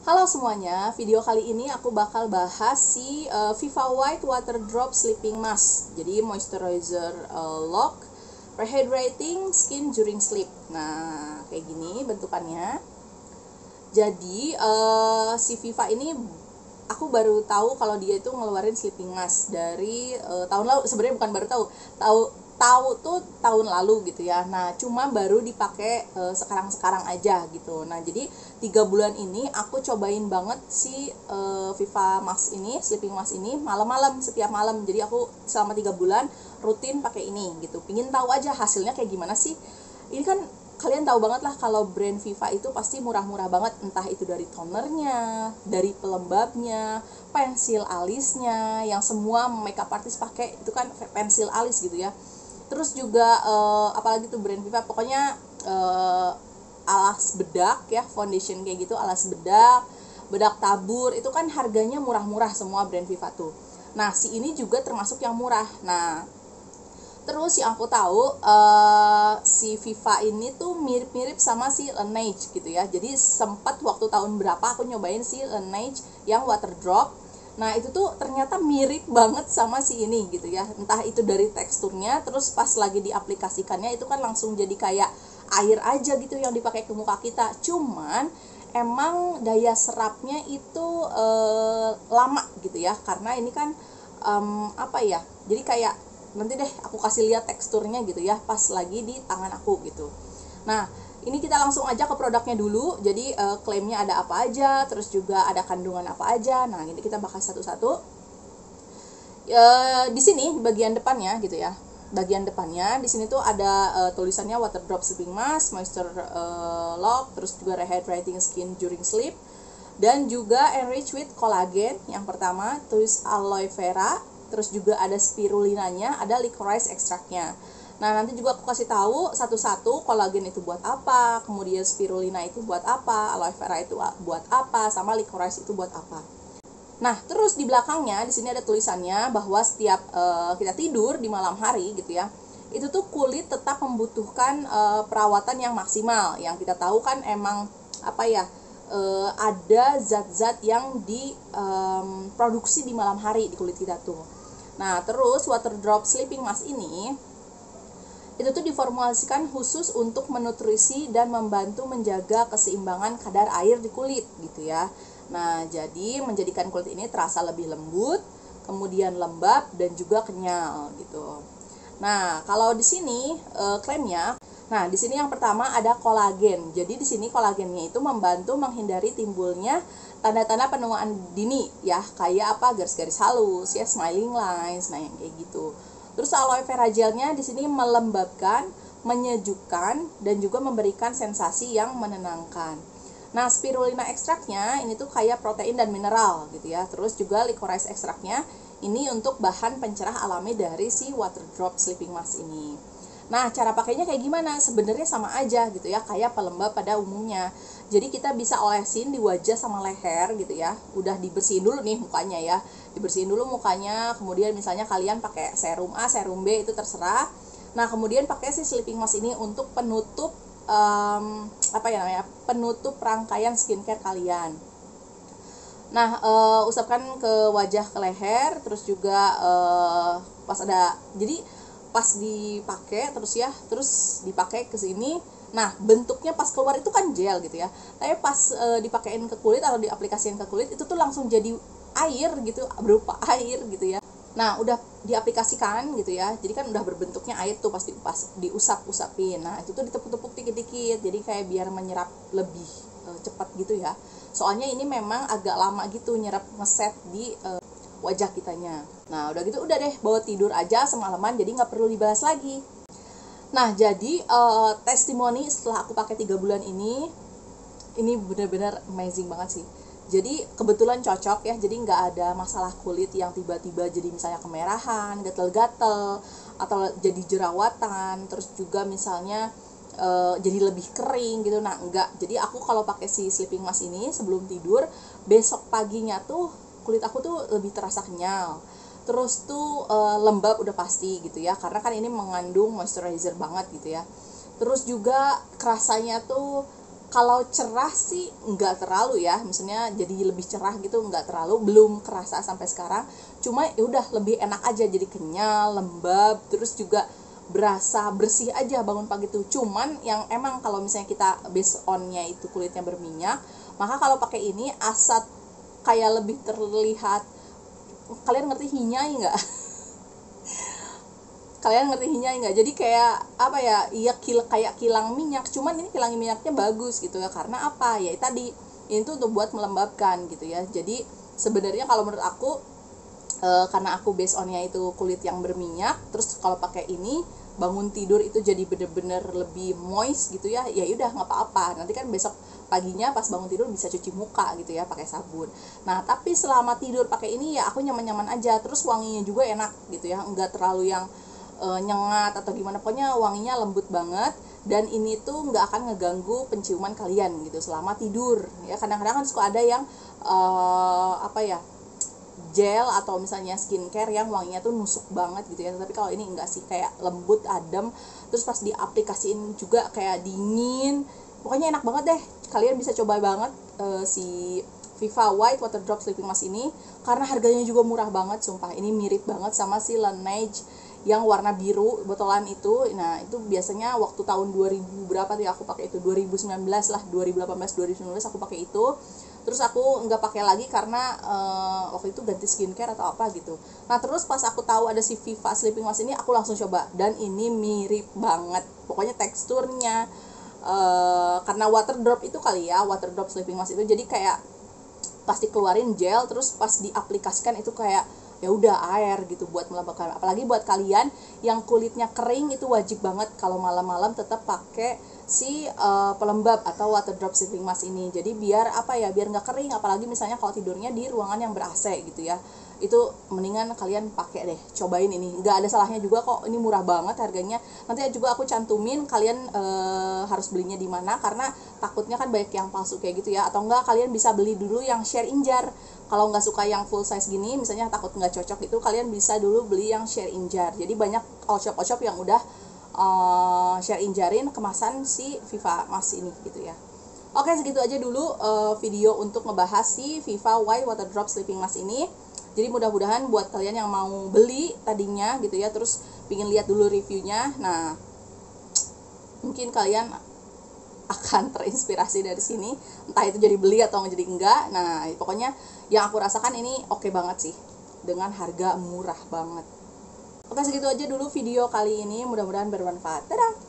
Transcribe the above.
Halo semuanya, video kali ini aku bakal bahas si Viva White Water Drop Sleeping Mask. Jadi moisturizer lock, rehydrating skin during sleep. Nah, kayak gini bentukannya. Jadi si Viva ini aku baru tahu kalau dia itu ngeluarin sleeping mask dari tahun lalu. Sebenarnya bukan baru tahu tuh tahun lalu gitu ya. Nah, cuma baru dipakai sekarang aja gitu. Nah, jadi 3 bulan ini aku cobain banget si Viva Mask ini, sleeping mask ini malam-malam, setiap malam. Jadi aku selama 3 bulan rutin pakai ini gitu. Pingin tahu aja hasilnya kayak gimana sih. Ini kan kalian tahu banget lah kalau brand Viva itu pasti murah-murah banget, entah itu dari tonernya, dari pelembabnya, pensil alisnya, yang semua makeup artist pakai itu kan pensil alis gitu ya. Terus juga apalagi tuh brand Viva, pokoknya alas bedak ya, foundation kayak gitu, alas bedak tabur, itu kan harganya murah-murah semua brand Viva tuh. Nah, si ini juga termasuk yang murah. Nah, terus yang aku tahu si Viva ini tuh mirip-mirip sama si Laneige gitu ya. Jadi sempat waktu tahun berapa aku nyobain si Laneige yang water drop. Nah, itu tuh ternyata mirip banget sama si ini gitu ya. Entah itu dari teksturnya, terus pas lagi diaplikasikannya itu kan langsung jadi kayak air aja gitu yang dipakai ke muka kita. Cuman emang daya serapnya itu lama gitu ya. Karena ini kan apa ya? Jadi kayak nanti deh aku kasih lihat teksturnya gitu ya pas lagi di tangan aku gitu. Nah, ini kita langsung aja ke produknya dulu. Jadi klaimnya ada apa aja, terus juga ada kandungan apa aja. Nah, ini kita bahas satu-satu. Di sini bagian depannya gitu ya. Bagian depannya di sini tuh ada tulisannya water drop sleeping mask, moisture lock, terus juga rehydrating skin during sleep, dan juga enrich with collagen. Yang pertama tulis aloe vera, terus juga ada spirulinanya, ada licorice extractnya. Nah, nanti juga aku kasih tahu satu-satu kolagen itu buat apa, kemudian spirulina itu buat apa, aloe vera itu buat apa, sama licorice itu buat apa. Nah, terus di belakangnya di sini ada tulisannya bahwa setiap kita tidur di malam hari gitu ya, itu tuh kulit tetap membutuhkan perawatan yang maksimal. Yang kita tahu kan emang apa ya, ada zat-zat yang diproduksi di malam hari di kulit kita tuh. Nah, terus water drop sleeping mask ini itu tuh diformulasikan khusus untuk menutrisi dan membantu menjaga keseimbangan kadar air di kulit gitu ya. Nah, jadi menjadikan kulit ini terasa lebih lembut, kemudian lembab dan juga kenyal gitu. Nah, kalau di sini klaimnya, nah di sini yang pertama ada kolagen. Jadi di sini kolagennya itu membantu menghindari timbulnya tanda-tanda penuaan dini ya, kayak apa, garis-garis halus ya, smiling lines, nah yang kayak gitu. Terus aloe vera gelnya di sini melembabkan, menyejukkan, dan juga memberikan sensasi yang menenangkan. Nah, spirulina ekstraknya ini tuh kayak protein dan mineral gitu ya. Terus juga licorice ekstraknya ini untuk bahan pencerah alami dari si water drop sleeping mask ini. Nah, cara pakainya kayak gimana? Sebenarnya sama aja gitu ya, kayak pelembab pada umumnya. Jadi kita bisa olesin di wajah sama leher gitu ya. Udah dibersihin dulu nih mukanya ya. Dibersihin dulu mukanya, kemudian misalnya kalian pakai serum A, serum B itu terserah. Nah, kemudian pakai si sleeping mask ini untuk penutup penutup rangkaian skincare kalian. Nah, usapkan ke wajah, ke leher, terus juga pas dipakai terus dipakai ke sini. Nah, bentuknya pas keluar itu kan gel gitu ya. Tapi pas dipakein ke kulit atau diaplikasikan ke kulit itu tuh langsung jadi air gitu, berupa air gitu ya. Nah, udah diaplikasikan gitu ya. Jadi kan udah berbentuknya air tuh pas diusap-usapin. Nah, itu tuh ditepuk-tepuk dikit-dikit. Jadi kayak biar menyerap lebih cepat gitu ya. Soalnya ini memang agak lama gitu nyerap ngeset di wajah kitanya. Nah, udah gitu udah deh bawa tidur aja semalaman, jadi nggak perlu dibahas lagi. Nah, jadi testimoni setelah aku pakai 3 bulan ini benar-benar amazing banget sih. Jadi kebetulan cocok ya, jadi nggak ada masalah kulit yang tiba-tiba jadi misalnya kemerahan, gatel-gatel, atau jadi jerawatan, terus juga misalnya jadi lebih kering gitu. Nah, enggak. Jadi aku kalau pakai si sleeping mask ini sebelum tidur, besok paginya tuh kulit aku tuh lebih terasa kenyal. Terus tuh lembab udah pasti gitu ya, karena kan ini mengandung moisturizer banget gitu ya. Terus juga kerasanya tuh Kalau cerah sih nggak terlalu ya, misalnya jadi lebih cerah gitu nggak terlalu, belum kerasa sampai sekarang. Cuma ya udah lebih enak aja, jadi kenyal, lembab, terus juga berasa bersih aja bangun pagi tuh. Cuman yang emang kalau misalnya kita based on-nya itu kulitnya berminyak, maka kalau pakai ini asat kayak lebih terlihat. Kalian ngerti hinyai nggak? Kalian ngerti hinyai nggak? Jadi kayak apa ya, iya kayak kilang minyak, cuman ini kilang minyaknya bagus gitu ya. Karena apa ya, tadi ini tuh untuk buat melembabkan gitu ya. Jadi sebenarnya kalau menurut aku, karena aku based onnya itu kulit yang berminyak, terus kalau pakai ini bangun tidur itu jadi bener-bener lebih moist gitu ya. Ya udah nggak apa-apa, nanti kan besok paginya pas bangun tidur bisa cuci muka gitu ya pakai sabun. Nah tapi selama tidur pakai ini ya aku nyaman-nyaman aja, terus wanginya juga enak gitu ya, nggak terlalu yang nyengat atau gimana, pokoknya wanginya lembut banget. Dan ini tuh nggak akan ngeganggu penciuman kalian gitu selama tidur ya. Kadang-kadang kan suka ada yang apa ya, gel atau misalnya skincare yang wanginya tuh nusuk banget gitu ya, tapi kalau ini enggak sih, kayak lembut, adem, terus pas diaplikasiin juga kayak dingin, pokoknya enak banget deh. Kalian bisa coba banget si Viva White Water Drop Sleeping Mask ini, karena harganya juga murah banget, sumpah. Ini mirip banget sama si Laneige yang warna biru botolan itu. Nah itu biasanya waktu tahun 2000 berapa tuh aku pakai itu, 2019 lah, 2018 2019 aku pakai itu. Terus aku nggak pakai lagi karena waktu itu ganti skincare atau apa gitu. Nah terus pas aku tahu ada si Viva Sleeping Mask ini, aku langsung coba, dan ini mirip banget pokoknya teksturnya. Karena water drop itu kali ya, water drop sleeping mask itu, jadi kayak pas dikeluarin gel, terus pas diaplikasikan itu kayak ya udah air gitu buat melembabkan. Apalagi buat kalian yang kulitnya kering, itu wajib banget kalau malam-malam tetap pakai si pelembab atau water drop sleeping mask ini. Jadi biar apa ya, biar nggak kering, apalagi misalnya kalau tidurnya di ruangan yang ber-AC gitu ya, itu mendingan kalian pakai deh, cobain ini, nggak ada salahnya juga kok, ini murah banget harganya. Nanti juga aku cantumin kalian harus belinya di mana, karena takutnya kan banyak yang palsu kayak gitu ya. Atau enggak kalian bisa beli dulu yang share in jar, kalau nggak suka yang full size gini, misalnya takut nggak cocok itu, kalian bisa dulu beli yang share in jar. Jadi banyak all shop yang udah share in jarin kemasan si Viva Mask ini gitu ya. Oke, segitu aja dulu video untuk ngebahas si Viva White Water Drop Sleeping Mask ini. Jadi mudah-mudahan buat kalian yang mau beli tadinya gitu ya, terus pingin lihat dulu reviewnya, nah mungkin kalian akan terinspirasi dari sini, entah itu jadi beli atau jadi enggak. Nah pokoknya yang aku rasakan ini oke banget sih, dengan harga murah banget. Oke, segitu aja dulu video kali ini, mudah-mudahan bermanfaat. Dadah!